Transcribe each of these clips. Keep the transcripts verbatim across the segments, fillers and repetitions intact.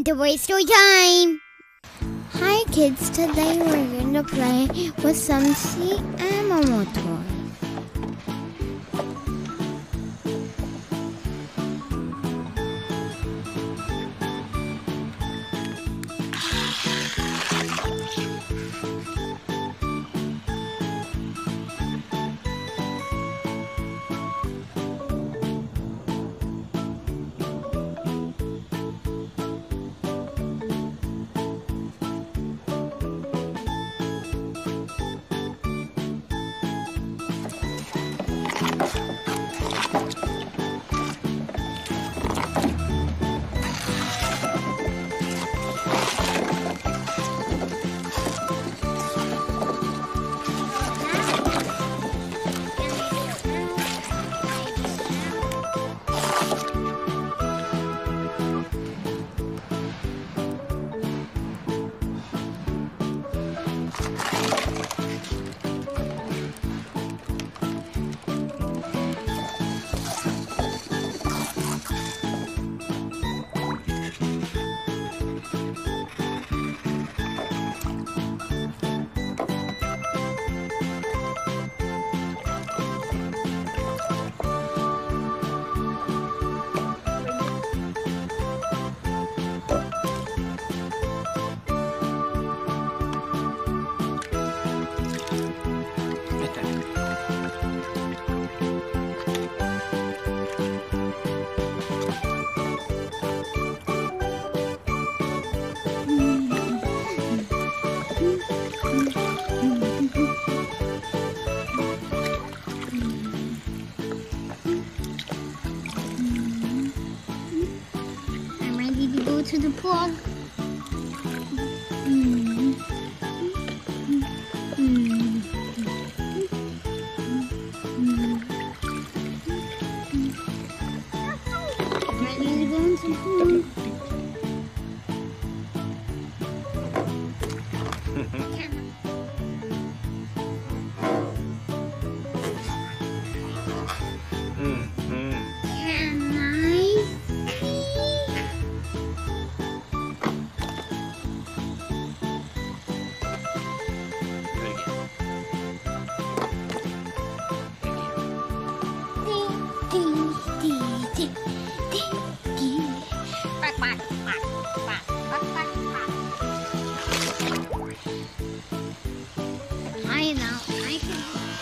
to Voice Story Time! Hi kids, today we're going to play with some sea animal toys. To the pool. Mm. Mm. Mm. Ready to go into the pool? I know, I can.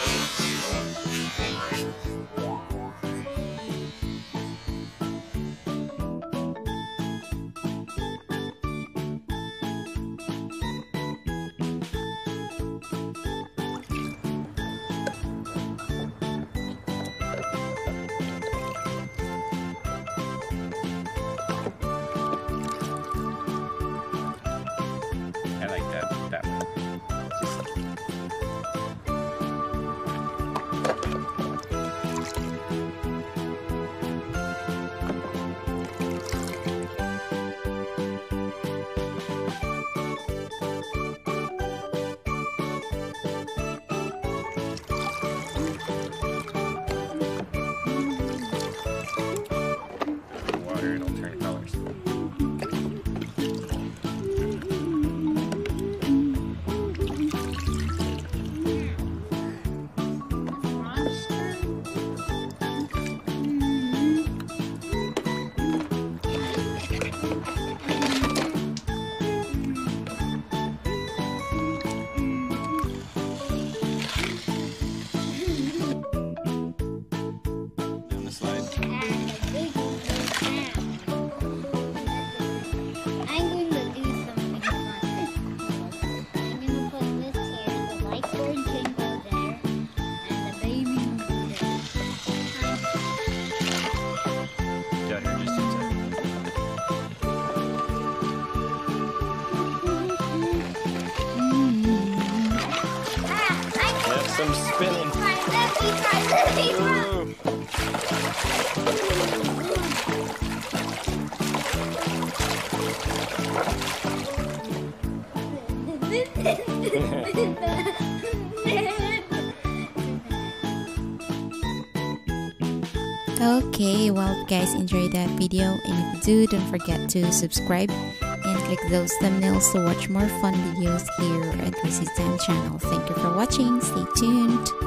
I like that, that one. Water, it'll turn colors. Down the slide. I'm going to do something fun. I'm going to put this here, the light board can go there, and the baby will go there. Down here, just inside. That's some spinning. Ooh. Okay, well guys, enjoy that video, and if you do, don't forget to subscribe click those thumbnails to watch more fun videos here at Voice channel. Thank you for watching. Stay tuned.